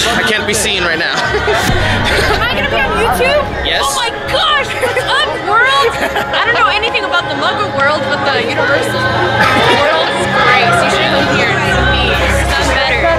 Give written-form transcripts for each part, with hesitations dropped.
I can't be seen right now. Am I gonna be on YouTube? Yes. Oh my gosh! World! I don't know anything about the Lego world, but the Universal world is great. So you should come here and see me. It's done better.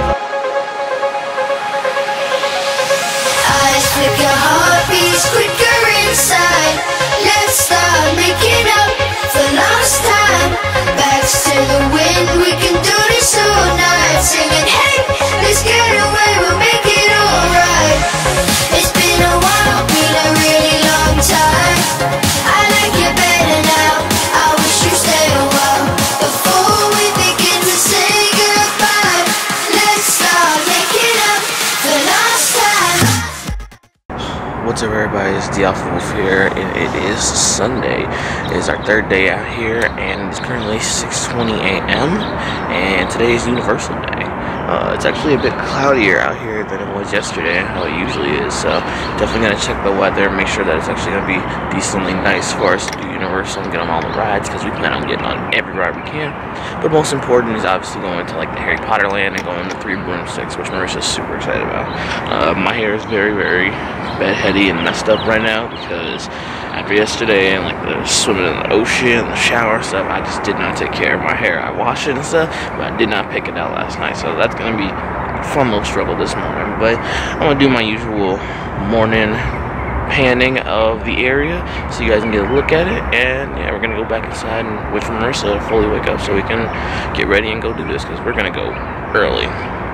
Eyes flicker, heartbeats quicker inside. Let's start making up for lost time. Backs to the wind, we can do this all night. Singing, hey, let's get away, we'll make it alright. It's been a while, been a really long time. I like you better now, I wish you stayed a while. Before we begin to say goodbye, let's start making up for lost time. What's up, everybody? It's DeAlphaWolf here, and it is Sunday. It is our third day out here, and it's currently 6:20 a.m. and today is Universal Day. It's actually a bit cloudier out here than it was yesterday, how it usually is, so definitely going to check the weather and make sure that it's actually going to be decently nice for us to do Universal and get on all the rides, because we plan on getting on every ride we can. But most important is obviously going to like the Harry Potter land and going to 3 Broomsticks, which Marissa's super excited about. My hair is very, very bedheady and messed up right now because after yesterday and like the swimming in the ocean, the shower and stuff, I just did not take care of my hair. I washed it and stuff, but I did not pick it out last night, so that's gonna be a fun little struggle this morning. But I'm gonna do my usual morning panning of the area so you guys can get a look at it, and yeah, we're gonna go back inside and wait for Marissa to fully wake up so we can get ready and go do this, because we're gonna go early.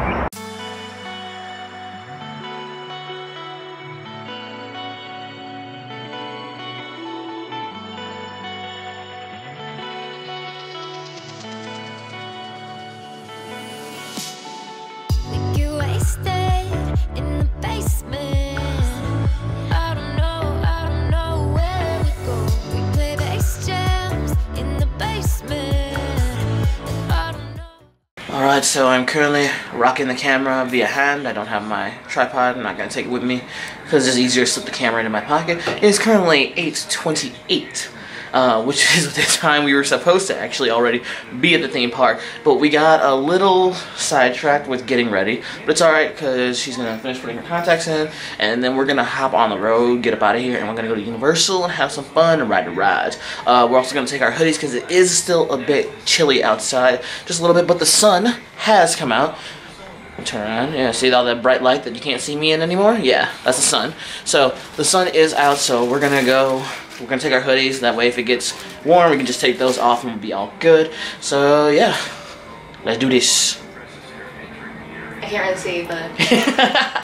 Alright, so I'm currently rocking the camera via hand. I don't have my tripod. I'm not going to take it with me because it's easier to slip the camera into my pocket. It is currently 8:28, which is the time we were supposed to actually already be at the theme park. But we got a little sidetracked with getting ready. But it's alright because she's going to finish putting her contacts in, and then we're going to hop on the road, get up out of here, and we're going to go to Universal and have some fun and ride the rides. We're also going to take our hoodies because it is still a bit chilly outside, just a little bit, but the sun has come out. Turn around, yeah, see all that bright light that you can't see me in anymore? Yeah, that's the sun. So the sun is out, so we're gonna take our hoodies, that way if it gets warm we can just take those off and we'll be all good. So yeah, let's do this. I can't really see, but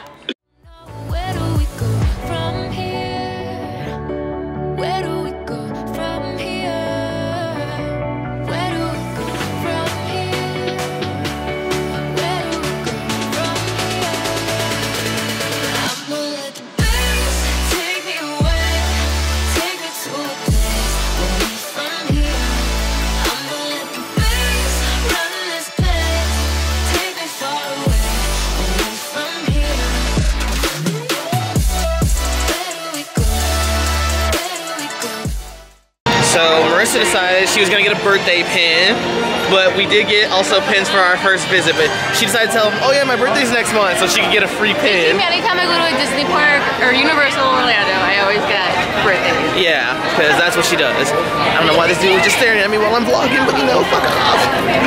So Marissa decided she was gonna get a birthday pin, but we did get also pins for our first visit, but she decided to tell them, oh yeah, my birthday's next month, so she could get a free pin. Anytime I go to a Disney park or Universal Orlando, I always get birthdays. Yeah, because that's what she does. I don't know why this dude was just staring at me while I'm vlogging, but you know, fuck off.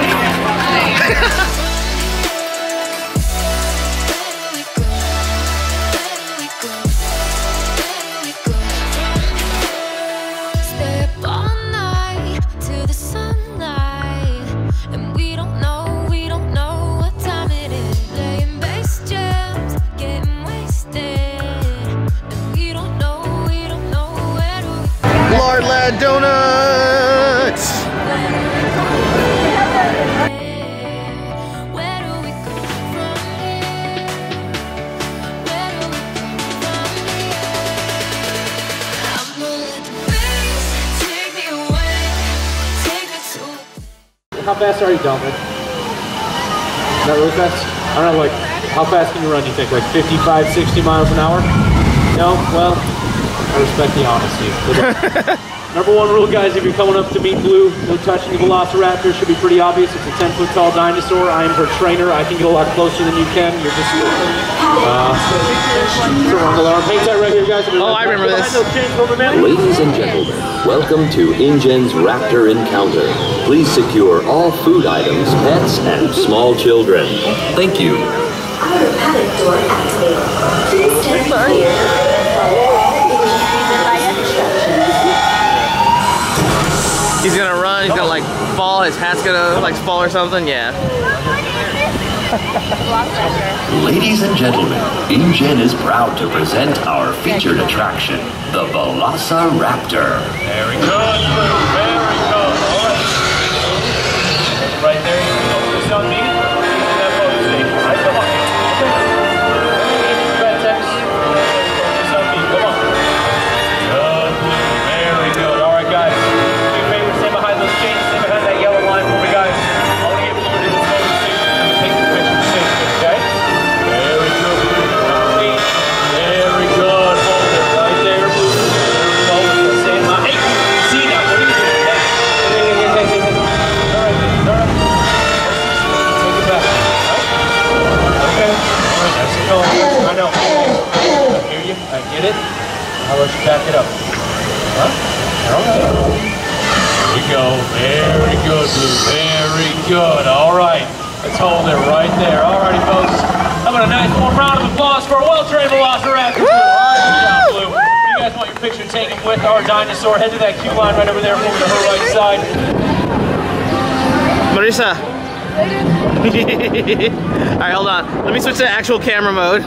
Lord Lad Donuts! How fast are you, Dominic? Not really fast? I don't know, like, how fast can you run, you think? Like 55, 60 miles an hour? No? Well, I respect the honesty. Number one rule, guys, if you're coming up to meet Blue, no touching the Velociraptor. Should be pretty obvious. It's a 10-foot tall dinosaur. I am her trainer. I can get a lot closer than you can. You're just Hang tight right here, guys. Oh, I remember this. Ladies and gentlemen, welcome to InGen's Raptor Encounter. Please secure all food items, pets, and small children. Thank you. Outer paddock door activated. Please stand clear. He's gonna run, he's gonna like fall, his hat's gonna like fall or something, yeah. Ladies and gentlemen, InGen is proud to present our featured attraction, the Velociraptor. Very good, very good. All right. Right there, you can focus on me. That photo station, right? Come on. Red text. Focus on me. Come on. Good. Very good. All right, guys. Do me a favor, stay behind those chains, stay behind that yellow line for me, guys. I want to get moving to this photo station and take the picture safely, okay? Very good. Very good. Hold it right there, blue. There we go. Stay in line. Hey, see now, what are you doing? Hey. All right. Take it back. All right? Okay. All right, that's it. I know. I hear you. I get it. How about you back it up? Huh? All right. There we go. Very good, Blue. Very good. All right. Let's hold it right there. All righty, folks. How about a nice warm round of applause for a well-trained Velociraptor? All right, good job, Blue. If you guys want your picture taken with our dinosaur, head to that queue line right over there, over to her right side. Marissa. Alright, hold on. Let me switch to actual camera mode.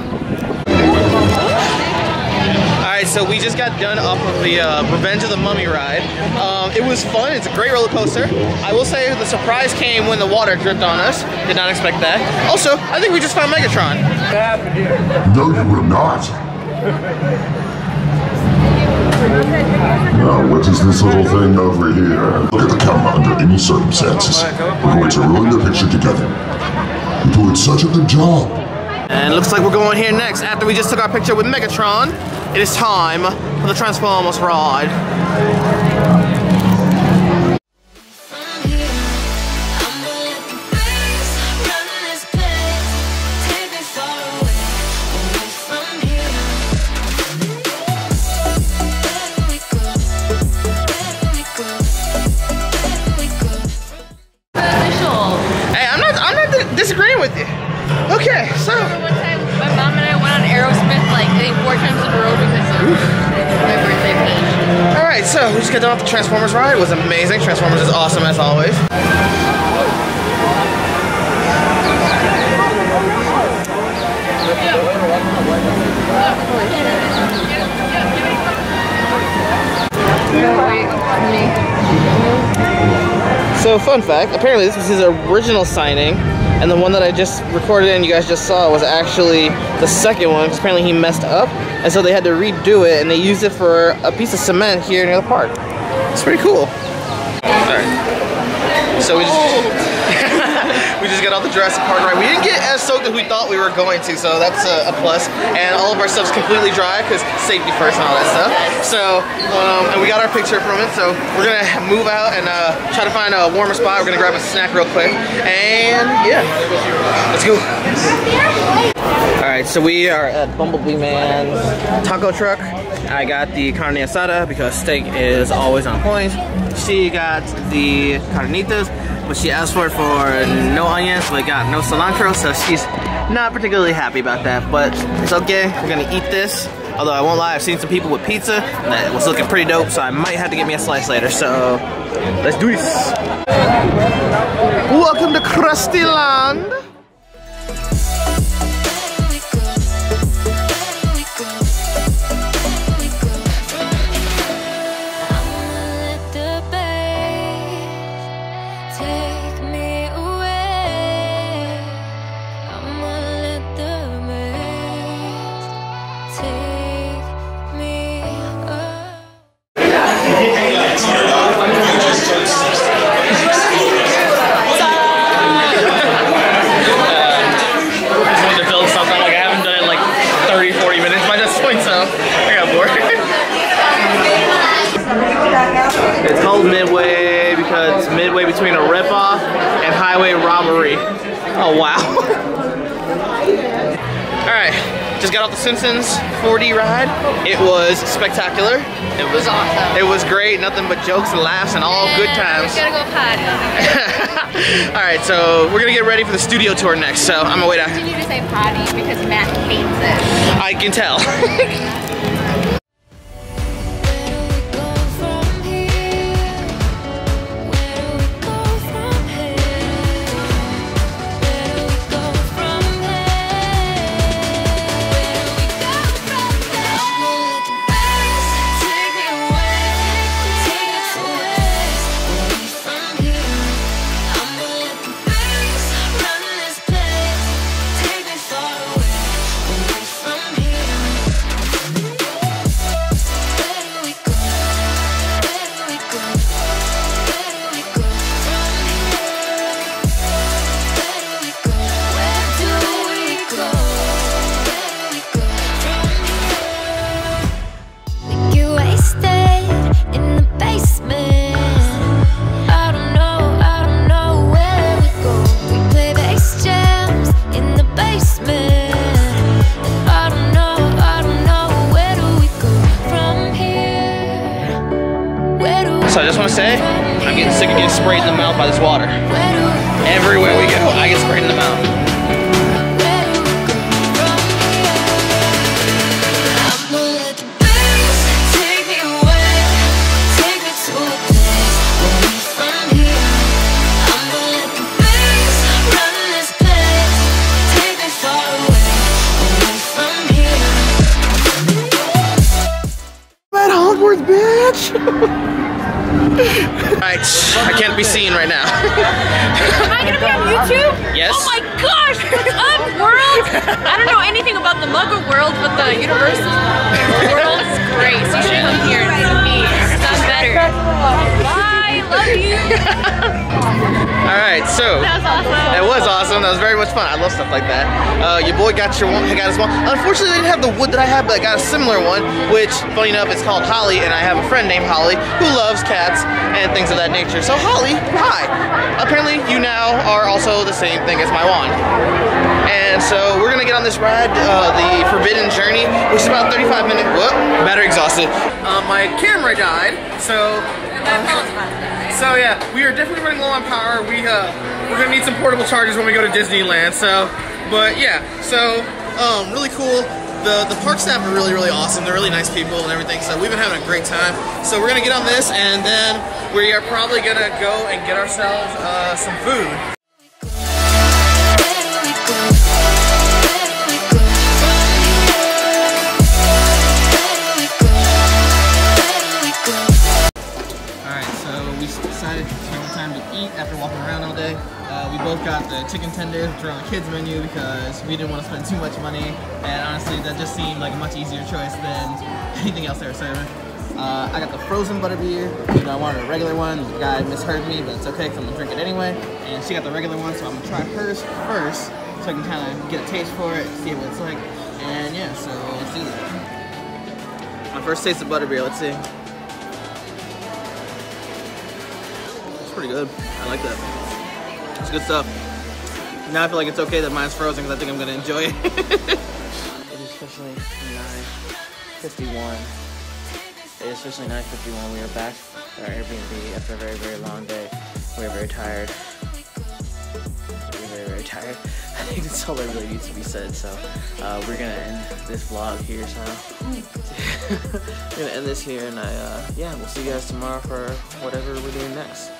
Alright, so we just got done off of the Revenge of the Mummy ride. It was fun. It's a great roller coaster. I will say the surprise came when the water dripped on us. Did not expect that. Also, I think we just found Megatron. No, you will not. Now, what is this little thing over here? Look at the camera under any circumstances. We're going to ruin your picture together. You're doing such a good job. And it looks like we're going here next. After we just took our picture with Megatron, it is time for the Transformers ride. Disagreeing with you. Okay, so. One time, my mom and I went on Aerosmith like 4 times in a row because of my birthday page. Alright, so we just got done with the Transformers ride. It was amazing. Transformers is awesome as always. So, fun fact, apparently this was his original signing, and the one that I just recorded and you guys just saw was actually the second one, because apparently he messed up, and so they had to redo it, and they used it for a piece of cement here near the park. It's pretty cool. Alright. So we just... we just got off the Jurassic Park ride. We didn't get as soaked as we thought we were going to, so that's a plus. And all of our stuff's completely dry, because safety first and all that stuff. So, and we got our picture from it, so we're gonna move out and try to find a warmer spot. We're gonna grab a snack real quick, and yeah, let's go. Alright, so we are at Bumblebee Man's taco truck. I got the carne asada because steak is always on point. She got the carnitas, but she asked for it for no onions, so I got no cilantro, so she's not particularly happy about that, but it's okay. We're gonna eat this. Although I won't lie, I've seen some people with pizza that was looking pretty dope, so I might have to get me a slice later, so let's do this. Welcome to Krusty Land. It's called Midway because it's midway between a ripoff and highway robbery. Oh wow. Alright, Just got off the Simpsons 4D ride. It was spectacular. It was awesome. It was great. Nothing but jokes and laughs and all good times. We gotta go potty. All right, so we're gonna get ready for the studio tour next. So I'm gonna wait out. Continue to say potty because Matt hates it. I can tell. So I just want to say, I'm getting sick of getting sprayed in the mouth by this water. Everywhere we go, I get sprayed in the mouth. That Hogwarts, bitch! Alright, I can't be seen right now. Am I gonna be on YouTube? Yes. Oh my gosh! What's up, world? I don't know anything about the Muggle world, but the Universal world is great. So you should come here and see me. It's done better. Bye. Love you. Alright, so That was awesome. it was awesome. That was very much fun. I love stuff like that. Your boy got his one. Unfortunately, they didn't have the wood that I have, but I got a similar one, which, funny enough, is called Holly, and I have a friend named Holly who loves cats and things of that nature. So Holly, hi. Apparently, you now are also the same thing as my wand. And so we're gonna get on this ride, the Forbidden Journey, which is about 35 minutes. Whoop, battery exhausted. My camera died, so yeah, we are definitely running low on power. We're gonna need some portable chargers when we go to Disneyland. So, but yeah, so really cool. The park staff are really, really awesome. They're really nice people and everything. So we've been having a great time. So we're gonna get on this, and then we are probably gonna go and get ourselves some food. Decided to take time to eat after walking around all day. We both got the chicken tenders, which are on the kids menu because we didn't want to spend too much money, and honestly that just seemed like a much easier choice than anything else they were serving. I got the frozen butterbeer. You know, I wanted a regular one. The guy misheard me, but it's okay because I'm gonna drink it anyway. And she got the regular one, so I'm gonna try hers first so I can kind of get a taste for it, see what it's like. And yeah, so let's do that. My first taste of butterbeer, let's see. Pretty good. I like that. It's good stuff. Now I feel like it's okay that mine's frozen because I think I'm gonna enjoy it. It is officially 9:51. It is officially 9:51. We are back at our Airbnb after a very, very long day. We are very tired. We're very, very tired. I think that's all that really needs to be said. So we're gonna end this vlog here. So we're gonna end this here, and yeah, we'll see you guys tomorrow for whatever we're doing next.